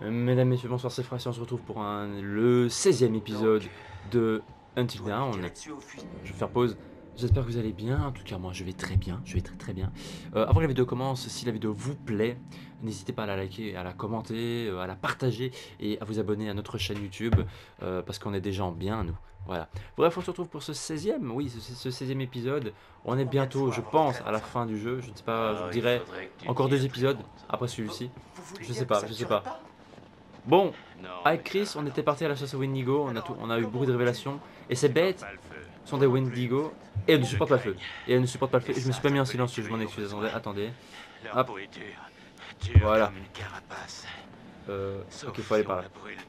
Mesdames, messieurs, bonsoir, c'est Francia, on se retrouve pour le 16e épisode de Until Dawn. Je vais faire pause. J'espère que vous allez bien. En tout cas, moi, je vais très bien. Je vais très bien. Avant que la vidéo commence, si la vidéo vous plaît, n'hésitez pas à la liker, à la commenter, à la partager et à vous abonner à notre chaîne YouTube parce qu'on est des gens bien, nous. Voilà. Bref, on se retrouve pour ce 16e. Oui, ce 16e épisode. On est bientôt, je pense, à la fin du jeu. Je ne sais pas, je vous dirais encore 2 épisodes après celui-ci. Je sais pas. Bon, avec Chris, on était parti à la chasse aux Wendigo, on a eu beaucoup de révélations, et ces bêtes sont des Wendigo, et elles ne supportent pas le feu. Et elles ne supportent pas le feu. Je me suis pas mis en silencieux, je m'en excuse, attendez. Hop. Voilà. Ok, faut aller par là.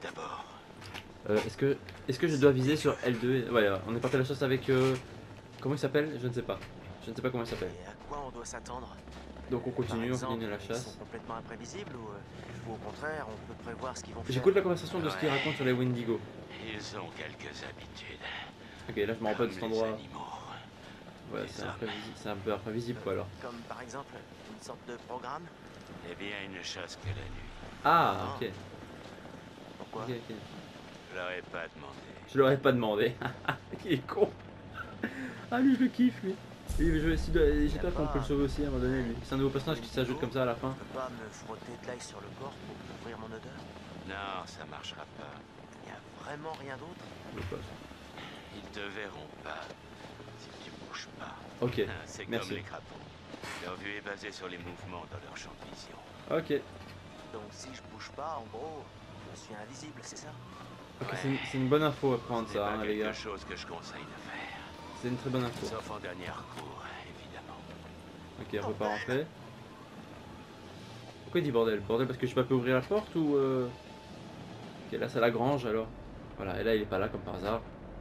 Est-ce que je dois viser sur L2? Ouais, on est parti à la chasse avec... comment il s'appelle? Je ne sais pas. Je ne sais pas comment il s'appelle. Et à quoi on doit s'attendre? Donc on continue la chasse. Ils sont complètement imprévisibles ou au contraire, on peut prévoir ce qu'ils vont faire? J'écoute la conversation de ce qu'ils racontent sur les Wendigo. Ils ont quelques habitudes. Ok, là je me rends pas de cet endroit. Ouais, Les c'est un peu imprévisible quoi alors. Comme par exemple une sorte de programme? Eh bien, ils ne chassent que la nuit. Ah, ok. Pourquoi? Ok. Je leur ai pas demandé. Je l'aurais pas demandé. Il est con. Ah lui je le kiffe lui. J'espère qu'on peut le sauver aussi à un moment donné lui. C'est un nouveau personnage qui s'ajoute comme ça à la fin. Je peux pas me frotter de l'ail sur le corps pour couvrir mon odeur? Non, ça marchera pas. Y a vraiment rien d'autre? Je passe. Ils te verront pas si tu bouges pas. Ok, C'est merci. comme les crapauds. Leur vue est basée sur les mouvements dans leur champ de vision. Ok. Donc si je bouge pas, en gros, je suis invisible, c'est ça? Ok, Ouais. c'est une bonne info à prendre C'est ça, pas hein, les quelque gars. chose que je conseille de faire. C'est une très bonne info. Sauf en dernier recours, évidemment. Ok, on peut pas rentrer. Pourquoi il dit bordel? Bordel parce que je peux pas ouvrir la porte ou Ok, là c'est la grange alors. Voilà, et là il est pas là comme par hasard.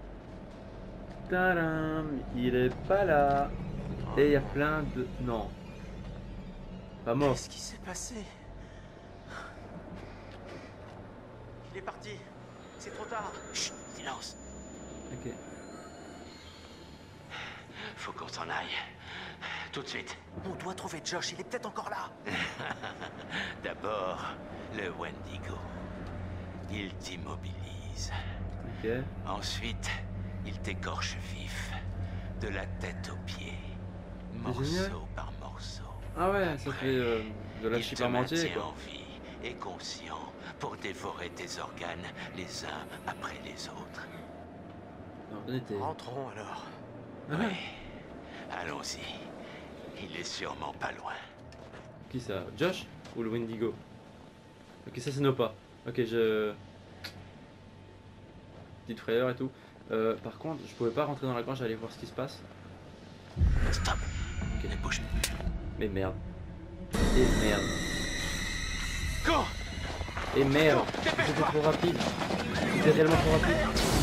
Tadam, il est pas là. Et il y a plein de... Non. Pas mort. Qu'est-ce qui s'est passé? Il est parti. C'est trop tard. Chut, silence. Ok. Faut qu'on s'en aille. Tout de suite. On doit trouver Josh, il est peut-être encore là. D'abord, le Wendigo. Il t'immobilise. Ok. Ensuite, il t'écorche vif. De la tête aux pieds. C'est génial. Morceau par morceau. Ah ouais, ça fait de la Il chip te parmentier maintient quoi. en vie et conscient pour dévorer tes organes les uns après les autres. Non, donnez tes... Rentrons alors. Ah, Oui. Allons-y. Il est sûrement pas loin. qui ça? Josh ou le Wendigo? Ok, ça c'est nos pas. Ok, je... Petite frayeur et tout. Par contre, je pouvais pas rentrer dans la grange, aller voir ce qui se passe. Stop. Ne bouge plus. Mais merde. Et merde. Cours. Et merde. C'était trop rapide. C'était réellement trop rapide.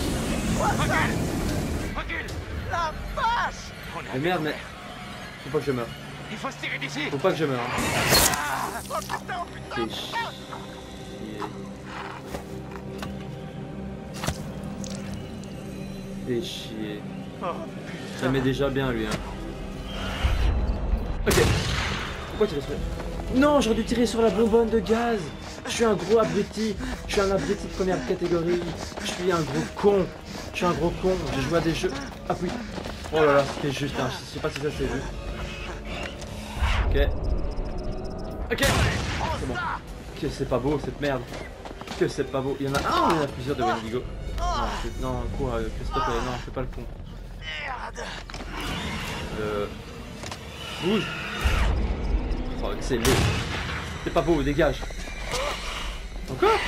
Recule. La vache! On a Mais merde, mais... Faut pas que je meure. Il faut se tirer d'ici. Faut pas que je meure. Hein. Oh putain, oh putain! Fais chier. Fais chier. Oh Ça met déjà bien lui hein. Ok. Pourquoi tirer sur... Non, j'aurais dû tirer sur la bonbonne de gaz. Je suis un gros abruti. Je suis un abruti de première catégorie. Je suis un gros con. Je suis un gros con. J'ai joué à des jeux... Ah oui. Oh là là, c'était juste. Hein. Je sais pas si ça c'est juste. Ok. Ok. C'est bon. Que c'est pas beau cette merde. Que c'est pas beau. Il y en a un ou il y en a plusieurs de Wendigo? Non, quoi, Christophe, non, fais pas le con. merde! Bouge. Oh, c'est laid. C'est pas beau, dégage. Encore?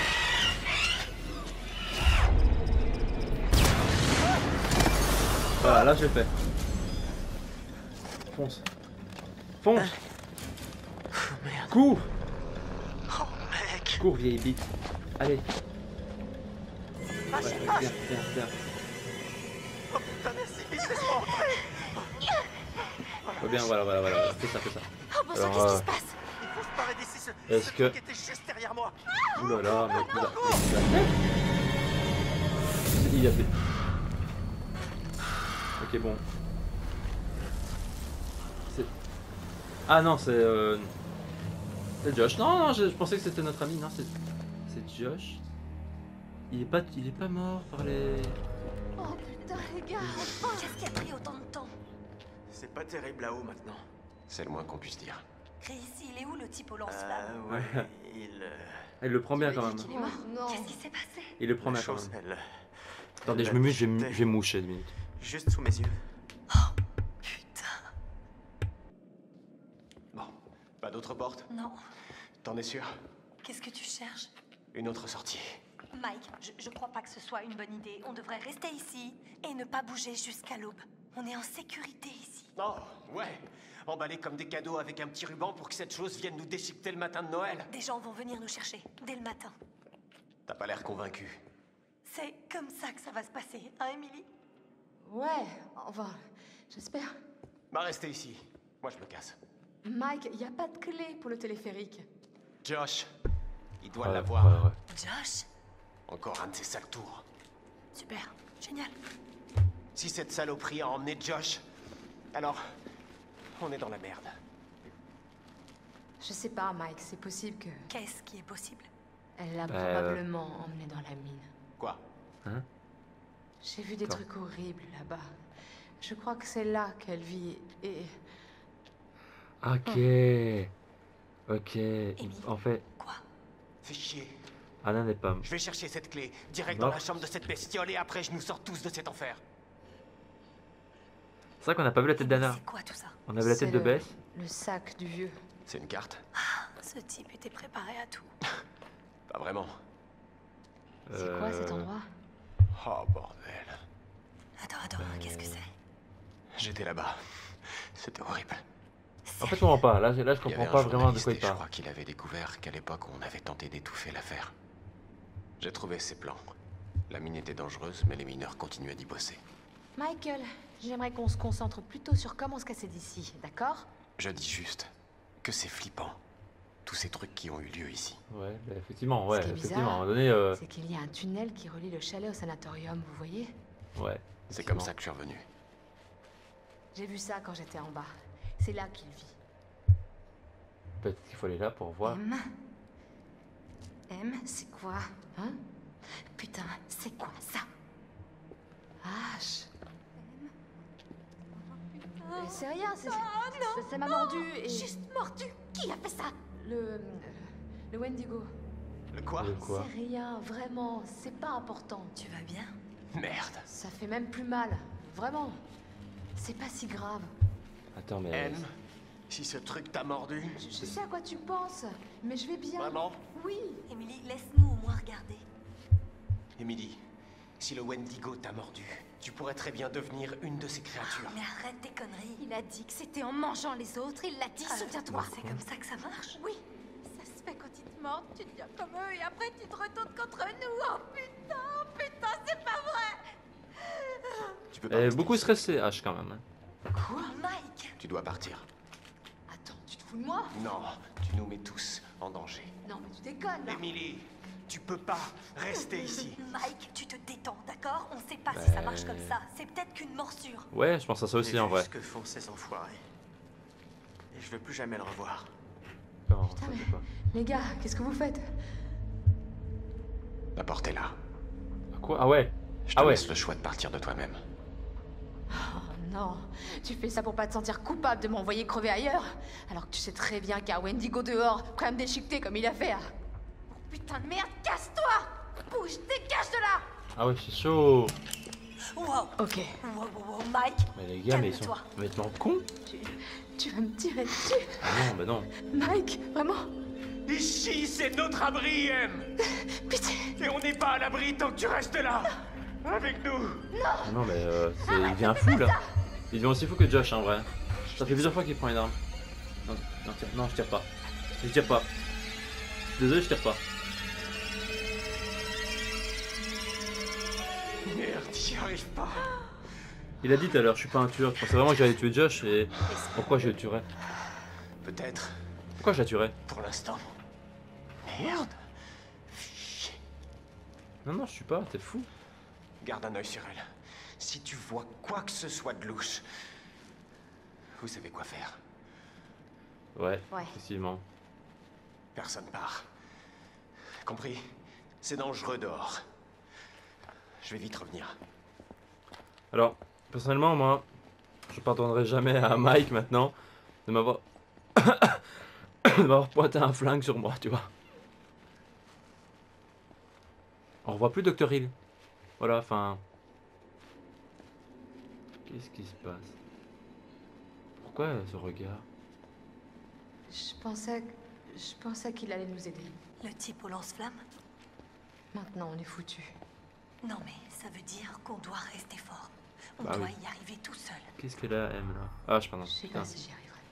Voilà, là je l'ai fait. Fonce. Fonce. Oh merde. Cours. Oh mec! Cours, vieille bite. Allez. Lâche, Ouais, lâche! viens. Oh putain, merci! Laisse-moi entrer! Oh, bien, voilà. Fais ça. Oh bon sang, Alors, qu'est-ce qui se passe? Il faut se barrer d'ici, Est-ce ce que- truc était juste derrière moi! Oulala, mec, il a fait. Ok, bon. Ah non, c'est Josh. Non, je pensais que c'était notre ami. Non, C'est Josh. Il est pas mort par les... Oh putain, les gars, enfin. Qu'est-ce qui a pris autant de temps? C'est pas terrible là-haut maintenant. C'est le moins qu'on puisse dire. Chris, il est où le type au lance-flamme? Ouais, Il le prend bien quand même. Il est mort. Non. Qu'est-ce qui s'est passé? Il le prend la bien quand chose, même. elle... Attendez, je me mute, je vais moucher 2 minutes. Juste sous mes yeux. Putain. Bon, pas d'autre porte? Non. T'en es sûr? Qu'est-ce que tu cherches? Une autre sortie. Mike, je crois pas que ce soit une bonne idée. On devrait rester ici et ne pas bouger jusqu'à l'aube. On est en sécurité ici. Oh, ouais. Emballés comme des cadeaux avec un petit ruban pour que cette chose vienne nous déchiqueter le matin de Noël. Des gens vont venir nous chercher dès le matin. T'as pas l'air convaincu. C'est comme ça que ça va se passer, hein, Emily? Ouais, enfin, j'espère. Bah, restez ici. Moi, je me casse. Mike, y a pas de clé pour le téléphérique. Josh, il doit Ouais, l'avoir. ouais. Josh? Encore un de ces sales tours. Super, génial. Si cette saloperie a emmené Josh, alors on est dans la merde. Je sais pas, Mike, c'est possible que... Qu'est-ce qui est possible? Elle l'a probablement emmené dans la mine. Quoi? Hein? J'ai vu des D'accord. trucs horribles là-bas. Je crois que c'est là qu'elle vit et... Ok. Ok. En fait, Quoi? Fais chier. Anna n'est pas... Je vais chercher cette clé, direct Non. dans la chambre de cette bestiole, et après je nous sors tous de cet enfer. C'est vrai qu'on n'a pas vu la tête d'Anna. C'est quoi tout ça? On avait la c'est tête de le- Beth. Le sac du vieux. C'est une carte? Ce type était préparé à tout. Pas vraiment. C'est quoi cet endroit? Oh bordel. Attends, qu'est-ce que c'est? J'étais là-bas. C'était horrible. En fait, je comprends pas. Là, je Il y avait comprends un pas vraiment de journaliste quoi et il je parle. crois qu'il avait découvert qu'à l'époque on avait tenté d'étouffer l'affaire. J'ai trouvé ses plans. La mine était dangereuse, mais les mineurs continuaient d'y bosser. Michael, j'aimerais qu'on se concentre plutôt sur comment se casser d'ici, d'accord? Je dis juste que c'est flippant. Tous ces trucs qui ont eu lieu ici. Ouais, bah, effectivement, ouais, Ce qui est effectivement. À un bizarre, moment donné, C'est qu'il y a un tunnel qui relie le chalet au sanatorium, vous voyez? ouais. C'est comme effectivement. ça que je suis revenu. J'ai vu ça quand j'étais en bas. C'est là qu'il vit. Peut-être qu'il faut aller là pour voir. M, c'est quoi? Hein? Putain, c'est quoi ça? H. C'est rien, ça m'a mordu et... Juste mordu. Qui a fait ça? Le Wendigo. Le quoi? Le quoi? C'est rien, vraiment, c'est pas important. Tu vas bien? Merde. Ça fait même plus mal, vraiment. C'est pas si grave. Attends, mais... M, si ce truc t'a mordu, Je sais à quoi tu penses, mais je vais bien. vraiment? Oui. Emily, laisse-nous au moins regarder. Emily, si le Wendigo t'a mordu, tu pourrais très bien devenir une de ces créatures. Mais arrête tes conneries. Il a dit que c'était en mangeant les autres, il l'a dit, souviens-toi. C'est comme ça que ça marche? Oui, ça se fait quand ils te mordent, tu deviens comme eux et après tu te retournes contre nous. Oh putain, c'est pas vrai. Tu peux pas Elle est rester beaucoup ici. stressée, H, quand même. hein. Quoi? Mike! Tu dois partir. Attends, tu te fous de moi? Non, tu nous mets tous en danger. Non, mais tu déconnes, là. Emily, tu peux pas rester ici. Mike, tu te détends, d'accord? On sait pas si ça marche comme ça. C'est peut-être qu'une morsure. Ouais, je pense à ça aussi, J'ai en vu vrai. ce que font ces enfoirés. Et je veux plus jamais le revoir. Non, Putain, ça mais- fait pas. Les gars, qu'est-ce que vous faites? La porte est là. Quoi? Ah ouais. Je te Ah ouais. laisse le choix de partir de toi-même. Oh non, tu fais ça pour pas te sentir coupable de m'envoyer crever ailleurs, alors que tu sais très bien qu'il y a un Wendigo dehors, prêt à me déchiqueter comme il a fait. Putain de merde, casse-toi. Bouge, dégage de là. Ah ouais, c'est chaud. Wow! Ok, Wow, Mike! Mais les gars, mais ils sont Calme-toi. complètement cons. tu vas me tirer dessus. Ah non, bah non. Mike, vraiment? Ici, c'est notre abri, M. Pitié. Et on n'est pas à l'abri tant que tu restes là. Avec nous. Ah non, mais il devient fou, là. Il devient aussi fou que Josh, en vrai. Ça fait plusieurs fois qu'il prend une arme. Non, non, non, je tire pas. Je tire pas. Désolé, je tire pas. Merde, j'y arrive pas. Il a dit tout à l'heure, je suis pas un tueur. Je pensais vraiment que j'allais tuer Josh et... Pourquoi je le tuerais? Peut-être, Pourquoi je la tuerais? pour l'instant. Merde. Non, non, je suis pas, t'es fou. Garde un œil sur elle. Si tu vois quoi que ce soit de louche, vous savez quoi faire. Ouais, Ouais. effectivement. Personne part. Compris? C'est dangereux dehors. Je vais vite revenir. Alors, personnellement, moi, je pardonnerai jamais à Mike maintenant de m'avoir de m'avoir pointé un flingue sur moi, tu vois. On revoit plus Dr. Hill. Voilà, enfin... Qu'est-ce qui se passe? Pourquoi ce regard? Je pensais qu'il allait nous aider. Le type au lance-flamme? Maintenant, on est foutus. Non mais ça veut dire qu'on doit rester fort. On Bah doit oui. y arriver tout seul. Qu'est-ce qu'elle a, M, là? Ah, je pardon. Je sais Putain. pas si j'y arriverai.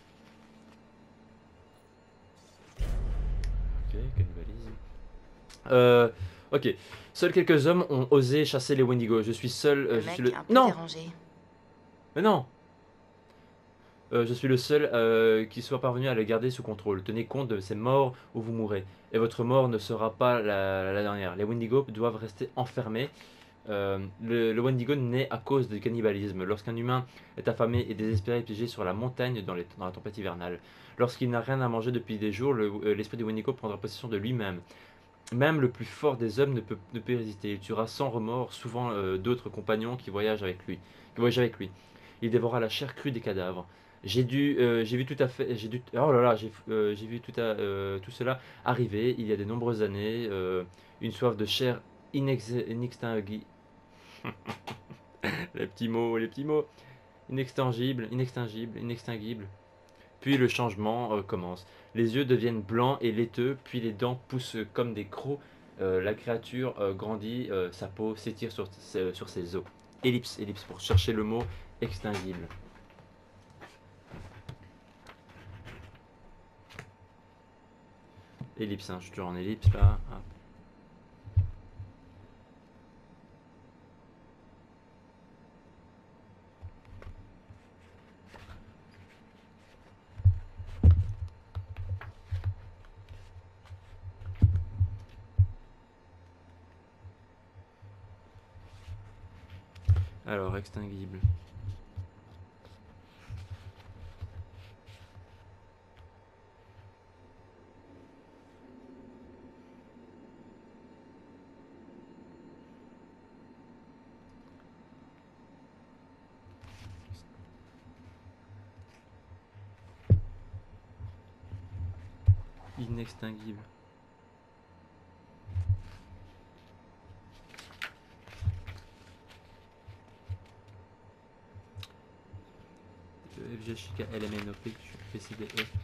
Ok, cannibalisme. Ok. Seuls quelques hommes ont osé chasser les Wendigo. Je suis seul. Le Je mec suis le... est un peu Non! dérangé. Mais non! Je suis le seul qui soit parvenu à les garder sous contrôle. Tenez compte de ces morts où vous mourrez. Et votre mort ne sera pas la dernière. Les Wendigo doivent rester enfermés. Le Wendigo naît à cause du cannibalisme. Lorsqu'un humain est affamé et désespéré piégé sur la montagne dans la tempête hivernale. Lorsqu'il n'a rien à manger depuis des jours, l'esprit du Wendigo prendra possession de lui-même. Même le plus fort des hommes ne peut résister. Il tuera sans remords souvent d'autres compagnons qui voyagent avec lui. Il dévora la chair crue des cadavres. J'ai vu tout à fait, oh là là, j'ai vu tout cela arriver il y a de nombreuses années. Une soif de chair inextinguible. Les petits mots. Inextinguible. Puis le changement commence. Les yeux deviennent blancs et laiteux, puis les dents poussent comme des crocs. La créature grandit, sa peau s'étire sur ses os. Ellipse pour chercher le mot extinguible. Ellipse, hein, je suis toujours en ellipse là. Hop. Alors, extinguible. Inextinguible. F, G, H, K, L, M, N, O, P, Q, P, C, D, E, F.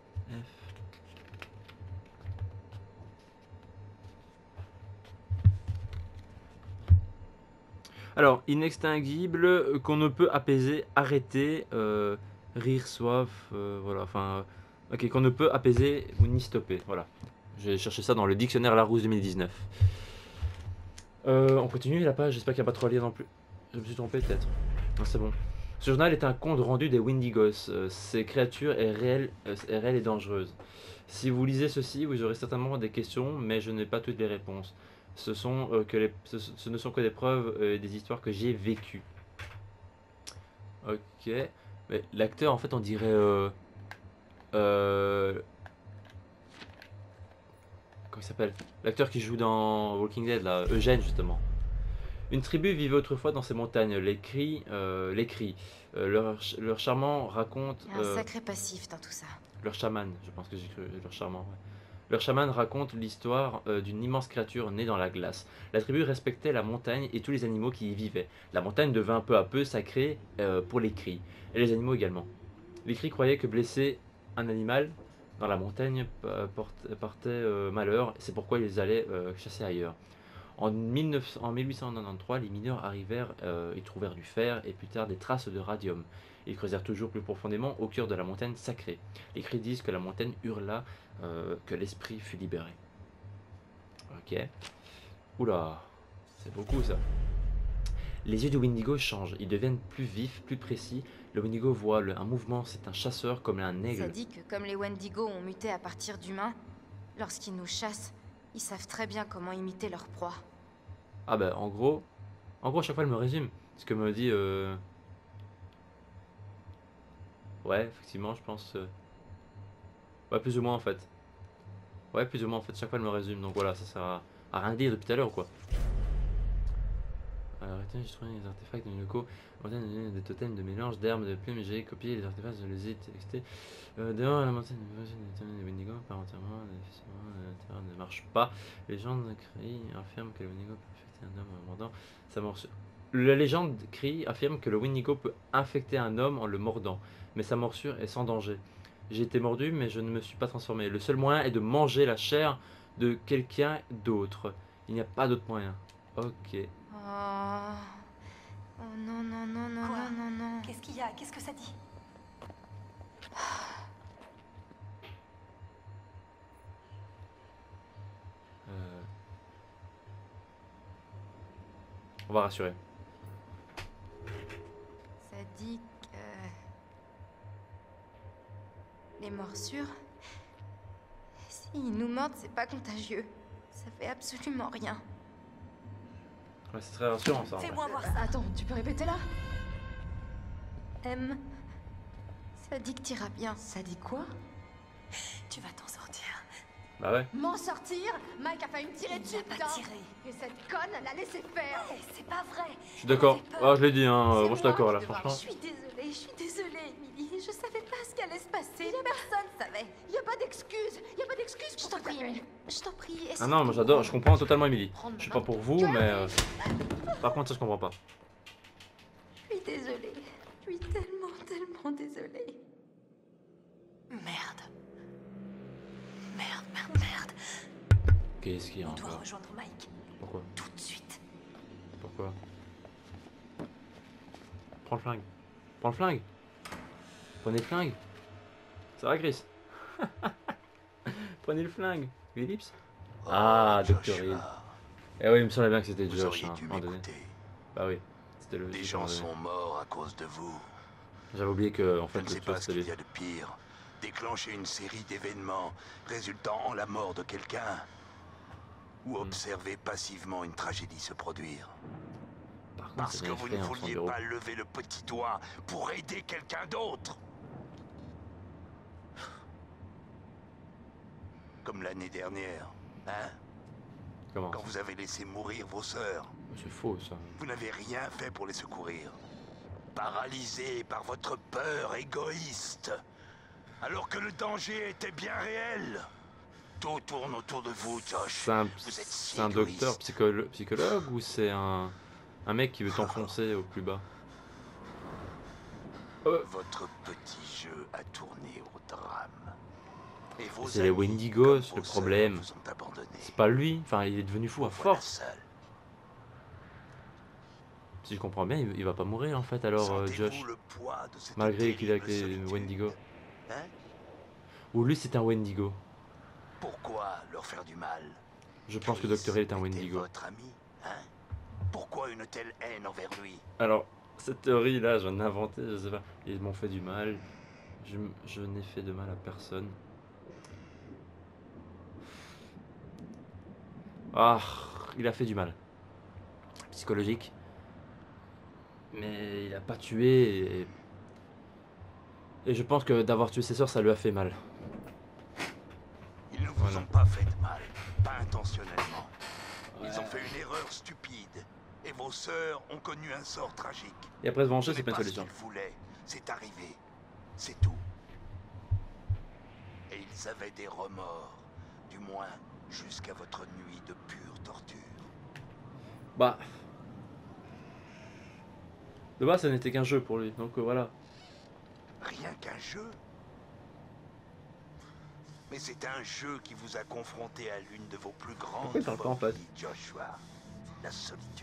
Alors, inextinguible, qu'on ne peut apaiser, arrêter, rire, soif, voilà, enfin, ok, qu'on ne peut apaiser ou ni stopper, voilà. J'ai cherché ça dans le dictionnaire Larousse 2019. On continue la page, j'espère qu'il n'y a pas trop à lire non plus. Je me suis trompé peut-être. Non, c'est bon. Ce journal est un compte rendu des Wendigos. Ces créatures est réelle et dangereuse. Si vous lisez ceci, vous aurez certainement des questions, mais je n'ai pas toutes les réponses. Ce ne sont que des preuves et des histoires que j'ai vécues. Ok. Mais l'acteur, en fait, on dirait... comment il s'appelle? L'acteur qui joue dans Walking Dead, là, Eugène, justement. Une tribu vivait autrefois dans ces montagnes. Les cris. Leur charmant raconte... Il y a un sacré passif dans tout ça. Leur chaman, je pense que j'ai cru leur charmant. Ouais. Leur chaman raconte l'histoire d'une immense créature née dans la glace. La tribu respectait la montagne et tous les animaux qui y vivaient. La montagne devint peu à peu sacrée pour les cris, et les animaux également. Les cris croyaient que blesser un animal dans la montagne portait malheur, c'est pourquoi ils allaient chasser ailleurs. En 1893, les mineurs arrivèrent et trouvèrent du fer et plus tard des traces de radium. Ils creusèrent toujours plus profondément au cœur de la montagne sacrée. Les cris disent que la montagne hurla, que l'esprit fut libéré. Ok. Oula, c'est beaucoup ça. Les yeux du Wendigo changent, ils deviennent plus vifs, plus précis. Le Wendigo voit un mouvement, c'est un chasseur comme un aigle. Ça dit que comme les Wendigo ont muté à partir d'humains, lorsqu'ils nous chassent, ils savent très bien comment imiter leur proie. Ah bah en gros, à chaque fois elle me résume. Ce que me dit... Ouais, effectivement, je pense... Ouais, plus ou moins en fait. Ouais, plus ou moins en fait, chaque fois elle me résume. Donc voilà, ça sert à rien dire depuis tout à l'heure ou quoi. Arrêtez, j'ai trouvé les artefacts dans les locaux. Des totems de mélange d'herbes, de plumes, j'ai copié les artefacts, je les ai textés. Dehors, la montagne de Wendigo, par entièrement, l'intérieur ne marche pas. Les légendes crient, affirment que le Wendigo peut affecter un homme en le mordant sa morsure. La légende crie, affirme que le Wendigo peut infecter un homme en le mordant, mais sa morsure est sans danger. J'ai été mordu, mais je ne me suis pas transformé. Le seul moyen est de manger la chair de quelqu'un d'autre. Il n'y a pas d'autre moyen. Ok. Oh. Oh non, non, non, non, Quoi? non, non, non. Qu'est-ce qu'il y a? Qu'est-ce que ça dit? On va rassurer. Ça dit que... Les morsures... S'ils nous mordent, c'est pas contagieux. Ça fait absolument rien. Ouais, c'est très rassurant ça. en vrai. Fais-moi voir ça. Attends, tu peux répéter là? M... Ça dit que t'iras bien. Ça dit quoi? Tu vas t'en sortir. Bah ouais. M'en sortir? Mike a failli me tirer Il dessus, n'a pas putain. tiré. Et cette conne l'a laissé faire. Hey, c'est pas vrai. Je suis d'accord. Elle avait peur. Ah, je l'ai dit, hein. C'est Moi, je suis d'accord moi là, qui devrais- franchement. Je suis désolée, Emily. Je savais pas ce qui allait se passer. Personne savait. Y a pas d'excuse. Y a pas d'excuse Je pour t'en ta prie, gueule. Emily. Je t'en prie. Ah non, moi j'adore, je comprends totalement Emily. Prendre Je suis ma pas main. pour vous, mais par contre ça je comprends pas. Je suis désolée. Je suis tellement désolée. Merde. Merde. Qu'est-ce qu'il y a On doit encore? rejoindre Mike. Pourquoi? Tout de suite. Pourquoi? Prends le flingue. Prends le flingue. Prenez le flingue. Ça va Chris? Prenez le flingue. Ellipse. Ah, Dr. Hill. Eh oui, il me semblait bien que c'était Vous Josh, auriez hein, à dû un moment donné. m'écouter. Bah oui, c'était le... Des gens sont morts à cause de vous. J'avais oublié que, en Je fait, ne le sais tueur pas ce c'était qu'il lui. y a de pire. Déclencher une série d'événements résultant en la mort de quelqu'un. Ou observer passivement une tragédie se produire. Par contre, Parce c'est que bien vous fait, ne hein, son vouliez bureau. pas lever le petit doigt pour aider quelqu'un d'autre. Comme l'année dernière, hein? Comment Quand vous avez laissé mourir vos sœurs. C'est faux ça. Vous n'avez rien fait pour les secourir. Paralysé par votre peur égoïste. Alors que le danger était bien réel. Tout tourne autour de vous, Josh. C'est un, Vous êtes si c'est un docteur égoïste. psychologue ou c'est un mec qui veut t'enfoncer au plus bas? Votre petit jeu a tourné au drame. Et vos C'est les amis, Wendigos, comme le vos problème. sœurs, vous ont abandonné. C'est pas lui, enfin il est devenu fou à Vous voilà force. seul. Si je comprends bien, il va pas mourir en fait alors Sentez-vous Josh. le poids de cette Malgré qu'il est avec terrible les solitude. Wendigo. Hein? Ou lui c'est un Wendigo. Pourquoi leur faire du mal? Je pense que Chris Dr. Hill est un était Wendigo. votre ami, hein? Pourquoi une telle haine envers lui? Alors, cette théorie là, j'en ai inventé, je sais pas. Ils m'ont fait du mal. Je n'ai fait de mal à personne. Ah, il a fait du mal. Psychologique. Mais il a pas tué et je pense que d'avoir tué ses sœurs, ça lui a fait mal. Ils ne vous Voilà. ont pas fait de mal, pas intentionnellement. Ils ont fait une erreur stupide. Et vos sœurs ont connu un sort tragique. Et après se venger, Ce c'est n'est pas une pas ce solution. qu'ils voulaient. C'est arrivé. C'est tout. Et ils avaient des remords. Du moins, jusqu'à votre nuit de pure torture. Bah. De base, ça n'était qu'un jeu pour lui, donc voilà. Rien qu'un jeu. Mais c'est un jeu qui vous a confronté à l'une de vos plus grandes Pourquoi il parle pas, en fait phobies, Joshua. La solitude.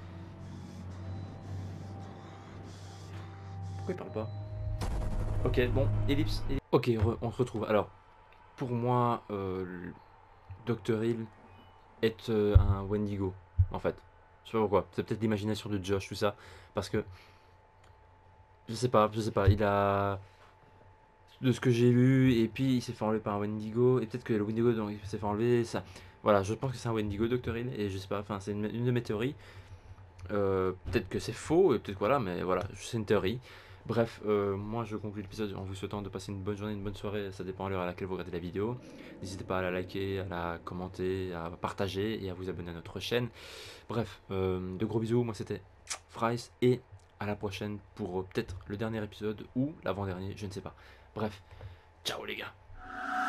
Pourquoi il parle pas? Ok, bon, ellipse. Ok, on se retrouve. Alors, pour moi, Dr. Hill est un Wendigo, en fait. Je sais pas pourquoi. C'est peut-être l'imagination de Josh, tout ça. Parce que, je sais pas. Il a... De ce que j'ai lu, et puis il s'est fait enlever par un Wendigo, et peut-être que le Wendigo donc, il s'est fait enlever, ça... Voilà, je pense que c'est un Wendigo, Dr. Hill, et je sais pas, enfin, c'est une de mes théories. Peut-être que c'est faux, et peut-être que voilà, mais voilà, c'est une théorie. Bref, moi je conclue l'épisode en vous souhaitant de passer une bonne journée, une bonne soirée, ça dépend à l'heure à laquelle vous regardez la vidéo. N'hésitez pas à la liker, à la commenter, à partager et à vous abonner à notre chaîne. Bref, de gros bisous, moi c'était Fries et à la prochaine pour peut-être le dernier épisode ou l'avant-dernier, je ne sais pas. Bref, ciao les gars.